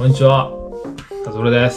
んにちは。カズロです。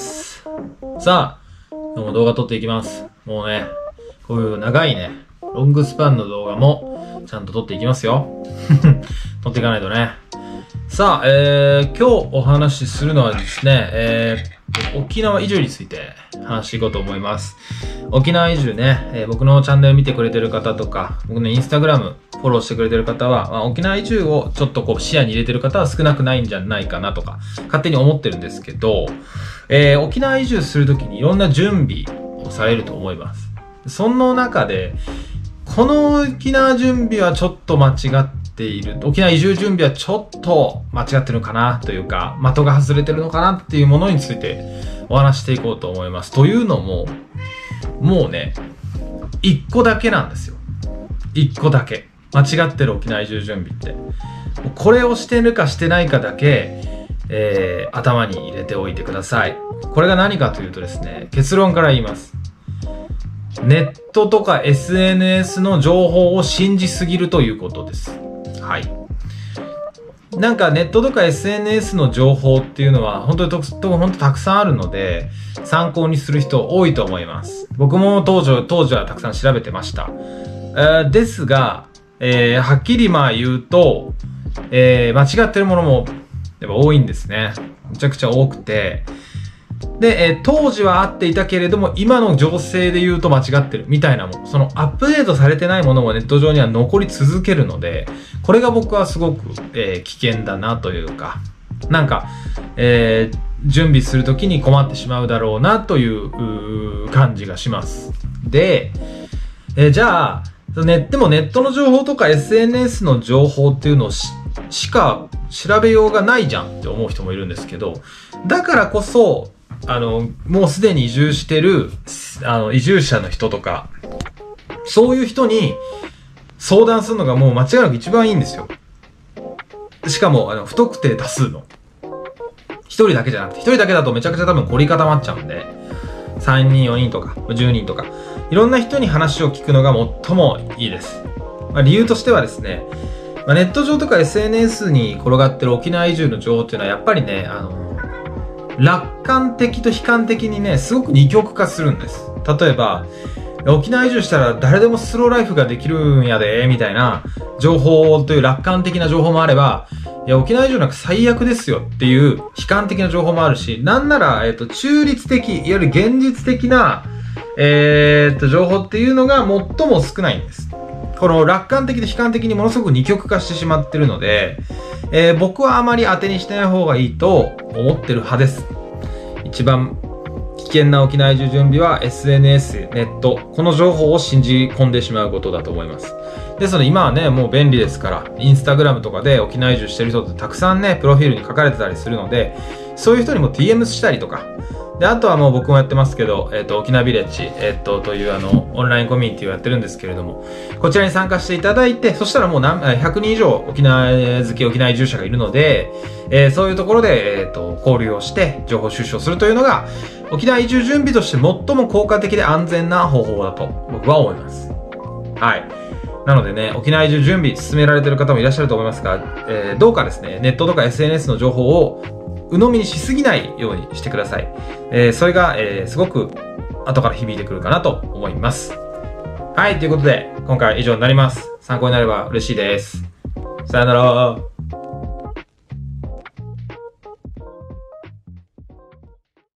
さあ、今日も動画撮っていきます。もうね、こういう長いね、ロングスパンの動画もちゃんと撮っていきますよ。撮っていかないとね。さあ、今日お話しするのはですね、沖縄移住について話していこうと思います。沖縄移住ね、僕のチャンネル見てくれてる方とか、僕のインスタグラムフォローしてくれてる方は、沖縄移住をちょっと視野に入れてる方は少なくないんじゃないかなとか、勝手に思ってるんですけど、沖縄移住するときにいろんな準備をされると思います。その中で、この沖縄準備はちょっと間違っている。沖縄移住準備はちょっと間違ってるのかなというか、的が外れてるのかなっていうものについてお話していこうと思います。というのも、もうね、一個だけなんですよ。一個だけ。間違ってる沖縄移住準備って。これをしてるかしてないかだけ、頭に入れておいてください。これが何かというとですね、結論から言います。ネットとか SNS の情報を信じすぎるということです。はい。なんかネットとか SNS の情報っていうのは本当にたくさんあるので参考にする人多いと思います。僕も当時はたくさん調べてました。ですが、はっきり言うと、間違ってるものもやっぱ多いんですね。めちゃくちゃ多くて。で、当時は合っていたけれども、今の情勢で言うと間違ってるみたいなもの。そのアップデートされてないものもネット上には残り続けるので、これが僕はすごく、危険だなというか、なんか、準備するときに困ってしまうだろうなという感じがします。で、じゃあ、でもネットの情報とか SNS の情報っていうのをしか調べようがないじゃんって思う人もいるんですけど、だからこそ、もうすでに移住してる、移住者の人とか、そういう人に相談するのがもう間違いなく一番いいんですよ。しかも、不特定多数の。一人だけじゃなくて、一人だけだとめちゃくちゃ多分凝り固まっちゃうんで、3人、4人とか、10人とか、いろんな人に話を聞くのが最もいいです。理由としてはですね、ネット上とか SNS に転がってる沖縄移住の情報っていうのはやっぱりね、楽観的と悲観的にね、すごく二極化するんです。例えば、沖縄移住したら誰でもスローライフができるんやで、みたいな情報という楽観的な情報もあれば、いや、沖縄移住なんか最悪ですよっていう悲観的な情報もあるし、なんなら、中立的、いわゆる現実的な、情報っていうのが最も少ないんです。この楽観的と悲観的にものすごく二極化してしまってるので、僕はあまり当てにしない方がいいと思ってる派です。一番危険な沖縄移住準備は SNS、ネット、この情報を信じ込んでしまうことだと思います。ですので今はね、もう便利ですから、インスタグラムとかで沖縄移住してる人ってたくさんね、プロフィールに書かれてたりするので、そういう人にも DM したりとか、で、あとはもう僕もやってますけど、沖縄ビレッジ、というオンラインコミュニティをやってるんですけれども、こちらに参加していただいて、そしたらもう100人以上沖縄好き、沖縄移住者がいるので、そういうところで、交流をして情報収集をするというのが、沖縄移住準備として最も効果的で安全な方法だと僕は思います。はい。なのでね、沖縄移住準備進められている方もいらっしゃると思いますが、どうかですね、ネットとか SNS の情報を鵜呑みにしすぎないようにしてください。それが、すごく後から響いてくるかなと思います。はい、ということで、今回は以上になります。参考になれば嬉しいです。さよなら。